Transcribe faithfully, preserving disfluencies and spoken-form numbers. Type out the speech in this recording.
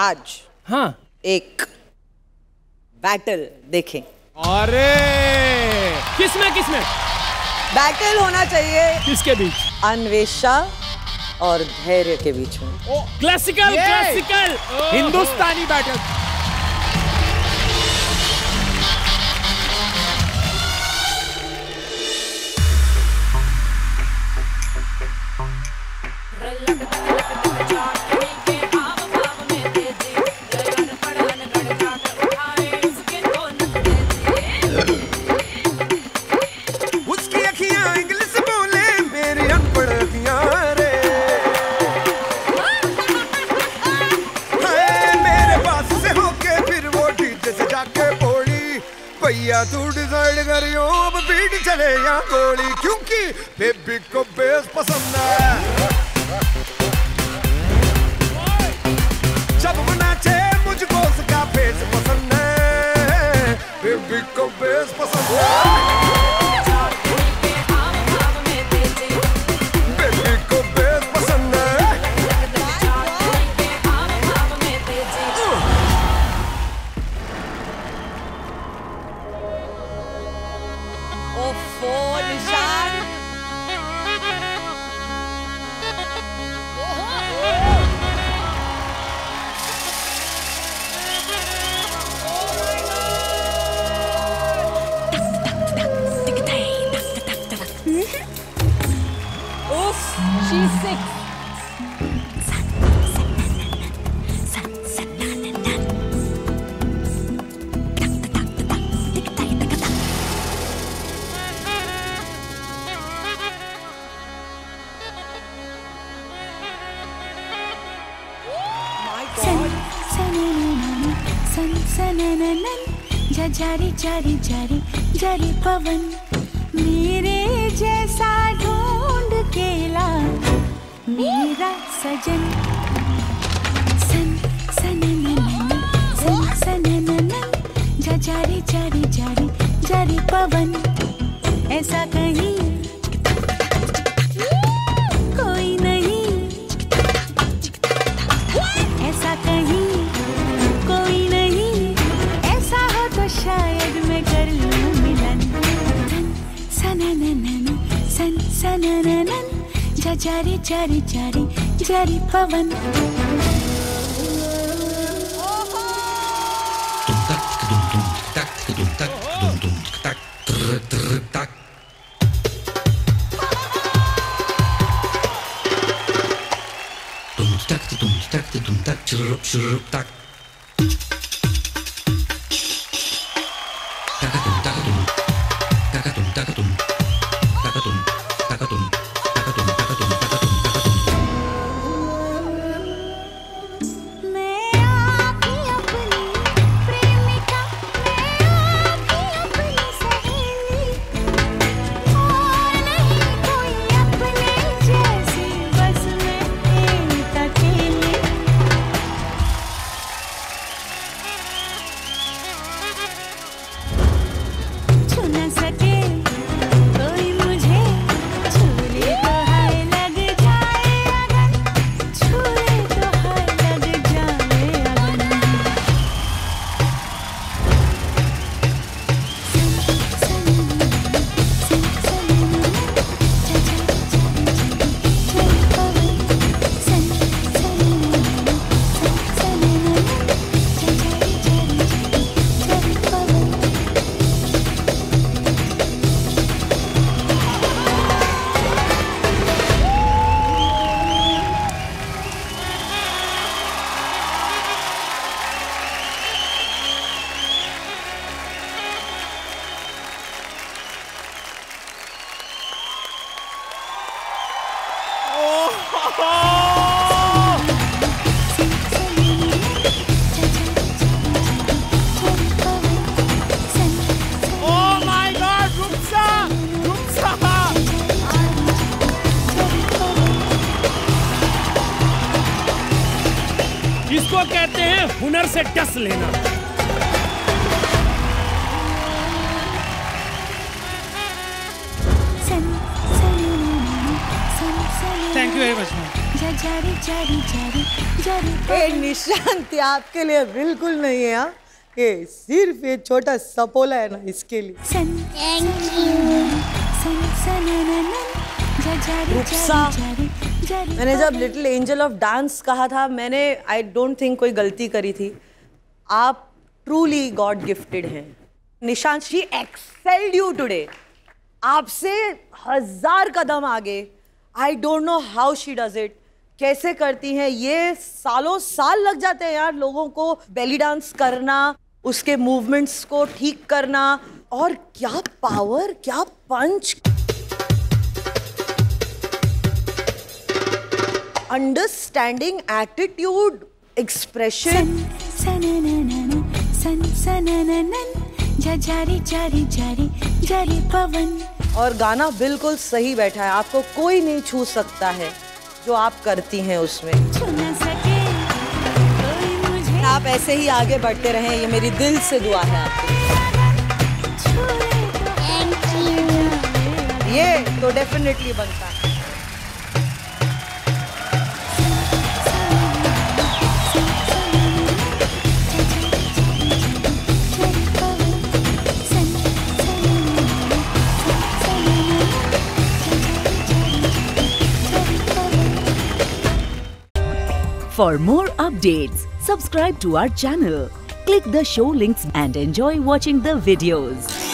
आज हाँ एक बैटल देखें। अरे किसमें किसमें बैटल होना चाहिए किसके बीच? अन्वेषा और धैर्य के बीच में। Classical classical Hindustani battle. उसकी अखियां इंग्लिश बोले मेरी अनपढ़ अखियां रे। हाय मेरे पास से होके फिर वो डीजे से जाके बोली भैया तू डिसाइड करियो अब बीट चले या गोली, क्योंकि बेबी को बेस पसंद है। जब वो नाचे मुझको उसका फेस पसंद है, बेबी को बेस पसंद है। बेबी को बेस पसंद है। ओफो निशान। Oof, she's sick. जारी जारी जारी जारी पवन मेरे जैसा ढूंढ के ला मेरा सजन। सन सन सन सन जा जारी जारी जारी जारी पवन ऐसा कहीं कोई नहीं, ऐसा कहीं कोई नहीं, ऐसा हो तो शायद मैं कर लूं मिलन। सन सन सन सन जा जारी जारी जारी जारी पवन। इसको कहते हैं हुनर से डस लेना। Thank you very much. जारी जारी जारी ये निशांत आपके लिए बिल्कुल नहीं है। हाँ, ये सिर्फ ये छोटा सपोला है ना, इसके लिए। रूपसा, मैंने जब लिटिल एंजल ऑफ डांस कहा था, मैंने आई डोंट थिंक कोई गलती करी थी। आप ट्रूली गॉड गिफ्टेड हैं। Nishant, she excelled you today. आपसे हजार कदम आगे। I don't know how she does it. कैसे करती हैं ये? सालों साल लग जाते हैं यार लोगों को बेली डांस करना, उसके मूवमेंट्स को ठीक करना। और क्या पावर, क्या पंच, अंडरस्टैंडिंग, एटीट्यूड, एक्सप्रेशन। और गाना बिल्कुल सही बैठा है। आपको कोई नहीं छू सकता है जो आप करती हैं उसमें। आप ऐसे ही आगे बढ़ते रहें, ये मेरी दिल से दुआ है आपको। ये तो डेफिनेटली बनता है। For more updates, subscribe to our channel, click the show links and enjoy watching the videos.